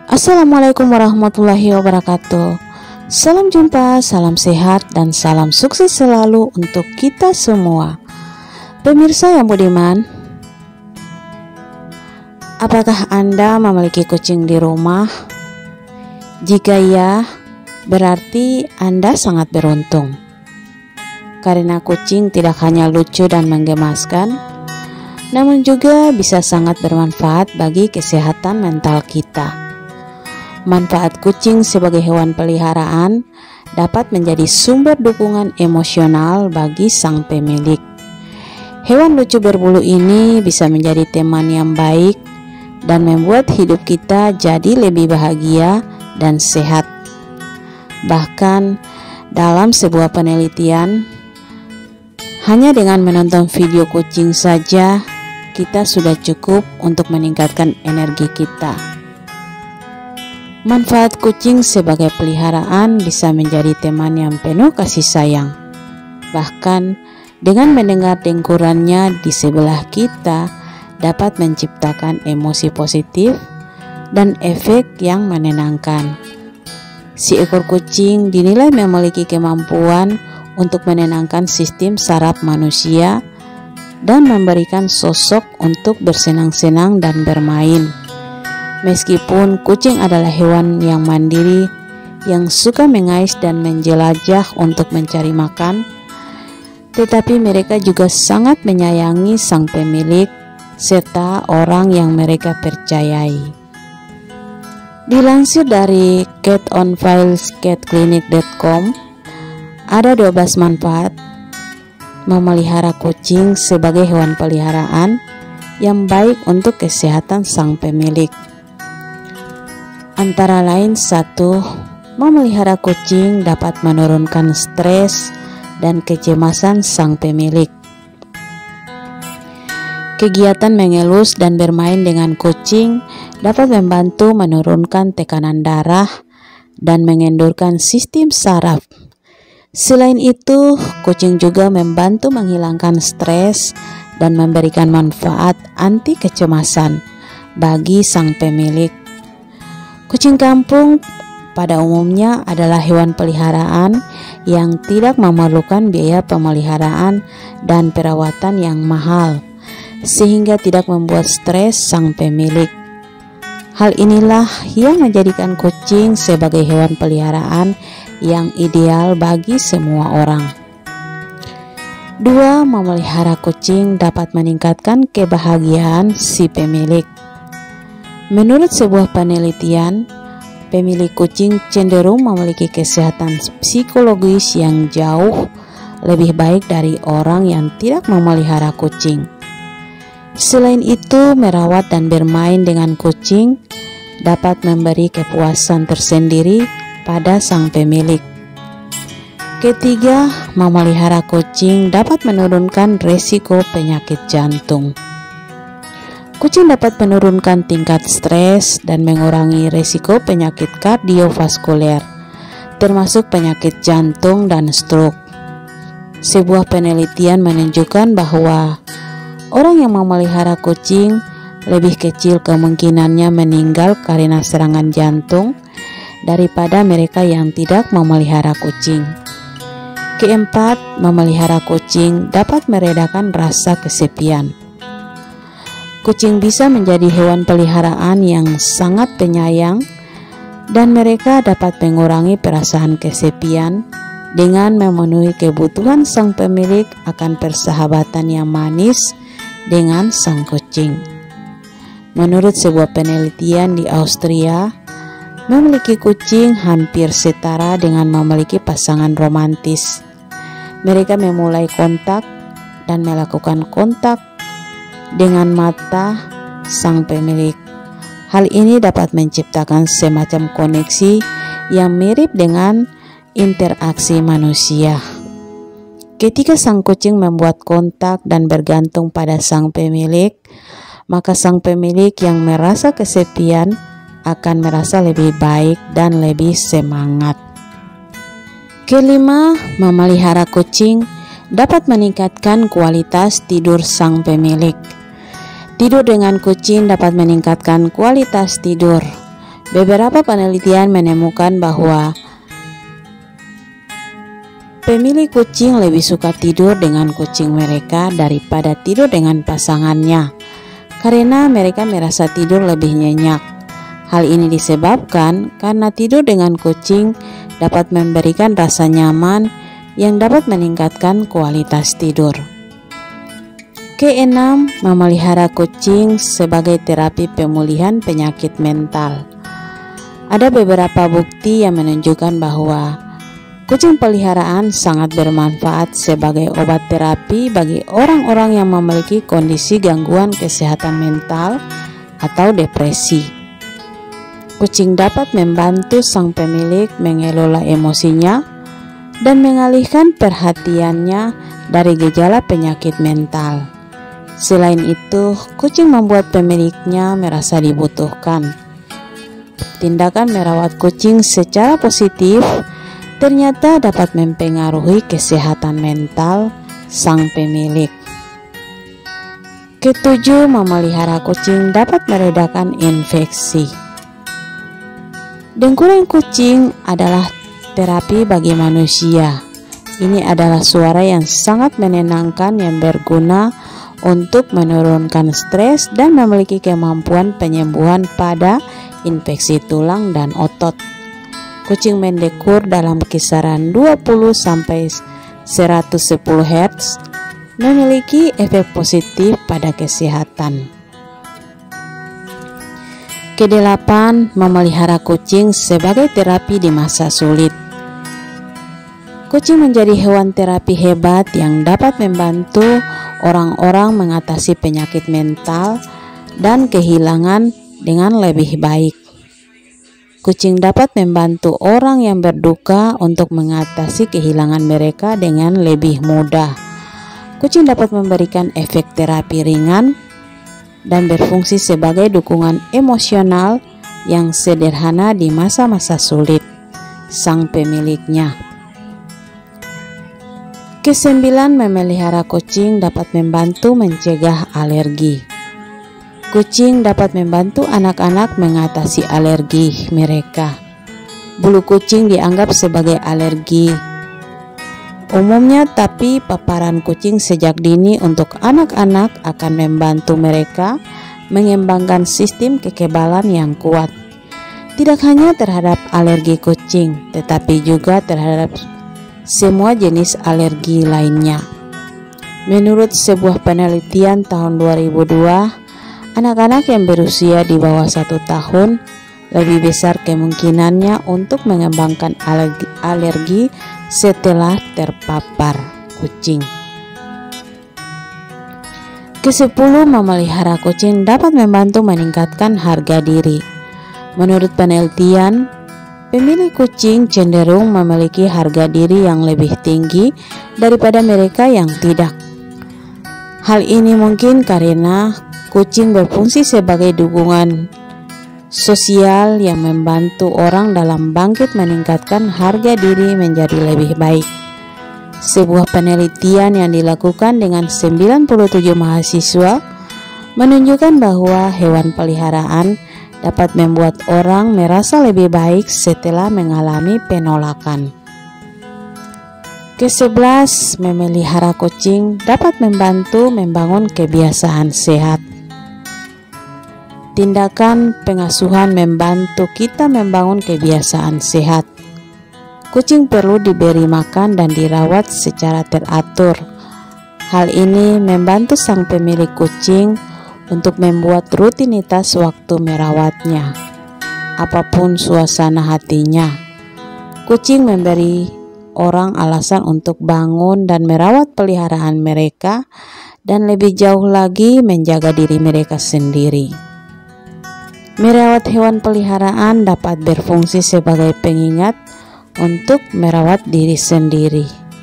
Assalamualaikum warahmatullahi wabarakatuh. Salam jumpa, salam sehat, dan salam sukses selalu untuk kita semua. Pemirsa yang budiman, apakah Anda memiliki kucing di rumah? Jika ya, berarti Anda sangat beruntung. Karena kucing tidak hanya lucu dan menggemaskan, namun juga bisa sangat bermanfaat bagi kesehatan mental kita. Manfaat kucing sebagai hewan peliharaan dapat menjadi sumber dukungan emosional bagi sang pemilik. Hewan lucu berbulu ini bisa menjadi teman yang baik dan membuat hidup kita jadi lebih bahagia dan sehat. Bahkan dalam sebuah penelitian, hanya dengan menonton video kucing saja kita sudah cukup untuk meningkatkan energi kita. Manfaat kucing sebagai peliharaan bisa menjadi teman yang penuh kasih sayang. Bahkan dengan mendengar dengkurannya di sebelah kita dapat menciptakan emosi positif dan efek yang menenangkan. Si ekor kucing dinilai memiliki kemampuan untuk menenangkan sistem saraf manusia dan memberikan sosok untuk bersenang-senang dan bermain. Meskipun kucing adalah hewan yang mandiri, yang suka mengais dan menjelajah untuk mencari makan, tetapi mereka juga sangat menyayangi sang pemilik serta orang yang mereka percayai. Dilansir dari catonfilescatclinic.com, ada 12 manfaat memelihara kucing sebagai hewan peliharaan yang baik untuk kesehatan sang pemilik. Antara lain 1. Memelihara kucing dapat menurunkan stres dan kecemasan sang pemilik. Kegiatan mengelus dan bermain dengan kucing dapat membantu menurunkan tekanan darah dan mengendurkan sistem saraf. Selain itu, kucing juga membantu menghilangkan stres dan memberikan manfaat anti kecemasan bagi sang pemilik. Kucing kampung pada umumnya adalah hewan peliharaan yang tidak memerlukan biaya pemeliharaan dan perawatan yang mahal, sehingga tidak membuat stres sang pemilik. Hal inilah yang menjadikan kucing sebagai hewan peliharaan yang ideal bagi semua orang. 2. Memelihara kucing dapat meningkatkan kebahagiaan si pemilik. Menurut sebuah penelitian, pemilik kucing cenderung memiliki kesehatan psikologis yang jauh lebih baik dari orang yang tidak memelihara kucing. Selain itu, merawat dan bermain dengan kucing dapat memberi kepuasan tersendiri pada sang pemilik. Ketiga, memelihara kucing dapat menurunkan risiko penyakit jantung. Kucing dapat menurunkan tingkat stres dan mengurangi risiko penyakit kardiovaskuler, termasuk penyakit jantung dan stroke. Sebuah penelitian menunjukkan bahwa orang yang memelihara kucing lebih kecil kemungkinannya meninggal karena serangan jantung daripada mereka yang tidak memelihara kucing. Keempat, memelihara kucing dapat meredakan rasa kesepian. Kucing bisa menjadi hewan peliharaan yang sangat penyayang dan mereka dapat mengurangi perasaan kesepian dengan memenuhi kebutuhan sang pemilik akan persahabatan yang manis dengan sang kucing. Menurut sebuah penelitian di Austria, memiliki kucing hampir setara dengan memiliki pasangan romantis. Mereka memulai kontak dan melakukan kontak dengan mata sang pemilik. Hal ini dapat menciptakan semacam koneksi yang mirip dengan interaksi manusia. Ketika sang kucing membuat kontak dan bergantung pada sang pemilik, maka sang pemilik yang merasa kesepian akan merasa lebih baik dan lebih semangat. Kelima, memelihara kucing dapat meningkatkan kualitas tidur sang pemilik. Tidur dengan kucing dapat meningkatkan kualitas tidur. Beberapa penelitian menemukan bahwa pemilik kucing lebih suka tidur dengan kucing mereka daripada tidur dengan pasangannya, karena mereka merasa tidur lebih nyenyak. Hal ini disebabkan karena tidur dengan kucing dapat memberikan rasa nyaman yang dapat meningkatkan kualitas tidur. Keenam, memelihara kucing sebagai terapi pemulihan penyakit mental. Ada beberapa bukti yang menunjukkan bahwa kucing peliharaan sangat bermanfaat sebagai obat terapi bagi orang-orang yang memiliki kondisi gangguan kesehatan mental atau depresi. Kucing dapat membantu sang pemilik mengelola emosinya dan mengalihkan perhatiannya dari gejala penyakit mental. Selain itu, kucing membuat pemiliknya merasa dibutuhkan. Tindakan merawat kucing secara positif ternyata dapat mempengaruhi kesehatan mental sang pemilik. Ketujuh, memelihara kucing dapat meredakan infeksi. Dengkuran kucing adalah terapi bagi manusia. Ini adalah suara yang sangat menenangkan yang berguna untuk menurunkan stres dan memiliki kemampuan penyembuhan pada infeksi tulang dan otot. Kucing mendekur dalam kisaran 20-110 Hz memiliki efek positif pada kesehatan. Kedelapan, memelihara kucing sebagai terapi di masa sulit. Kucing menjadi hewan terapi hebat yang dapat membantu orang-orang mengatasi penyakit mental dan kehilangan dengan lebih baik. Kucing dapat membantu orang yang berduka untuk mengatasi kehilangan mereka dengan lebih mudah. Kucing dapat memberikan efek terapi ringan dan berfungsi sebagai dukungan emosional yang sederhana di masa-masa sulit sang pemiliknya. Kesembilan, memelihara kucing dapat membantu mencegah alergi. Kucing dapat membantu anak-anak mengatasi alergi mereka. Bulu kucing dianggap sebagai alergi umumnya, tapi paparan kucing sejak dini untuk anak-anak akan membantu mereka mengembangkan sistem kekebalan yang kuat. Tidak hanya terhadap alergi kucing, tetapi juga terhadap semua jenis alergi lainnya. Menurut sebuah penelitian tahun 2002, anak-anak yang berusia di bawah 1 tahun lebih besar kemungkinannya untuk mengembangkan alergi setelah terpapar kucing. Ke-10, memelihara kucing dapat membantu meningkatkan harga diri. Menurut penelitian, pemilik kucing cenderung memiliki harga diri yang lebih tinggi daripada mereka yang tidak. Hal ini mungkin karena kucing berfungsi sebagai dukungan sosial yang membantu orang dalam bangkit meningkatkan harga diri menjadi lebih baik. Sebuah penelitian yang dilakukan dengan 97 mahasiswa menunjukkan bahwa hewan peliharaan dapat membuat orang merasa lebih baik setelah mengalami penolakan. Ke-11, memelihara kucing dapat membantu membangun kebiasaan sehat. Tindakan pengasuhan membantu kita membangun kebiasaan sehat. Kucing perlu diberi makan dan dirawat secara teratur. Hal ini membantu sang pemilik kucing untuk membuat rutinitas waktu merawatnya. Apapun suasana hatinya, kucing memberi orang alasan untuk bangun dan merawat peliharaan mereka, dan lebih jauh lagi menjaga diri mereka sendiri. Merawat hewan peliharaan dapat berfungsi sebagai pengingat untuk merawat diri sendiri.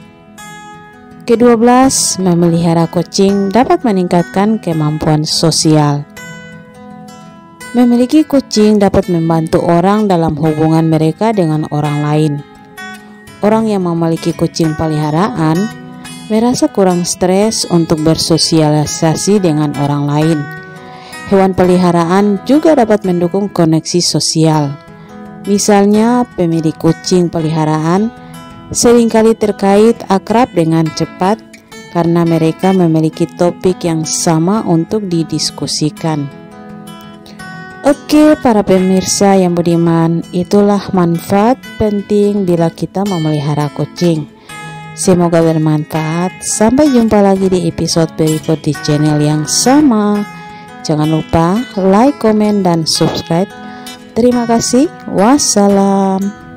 Ke-12, memelihara kucing dapat meningkatkan kemampuan sosial. Memiliki kucing dapat membantu orang dalam hubungan mereka dengan orang lain. Orang yang memiliki kucing peliharaan merasa kurang stres untuk bersosialisasi dengan orang lain. Hewan peliharaan juga dapat mendukung koneksi sosial. Misalnya, pemilik kucing peliharaan seringkali terkait akrab dengan cepat karena mereka memiliki topik yang sama untuk didiskusikan. Oke, para pemirsa yang budiman, itulah manfaat penting bila kita memelihara kucing. Semoga bermanfaat. Sampai jumpa lagi di episode berikut di channel yang sama. Jangan lupa like, komen, dan subscribe. Terima kasih. Wassalam.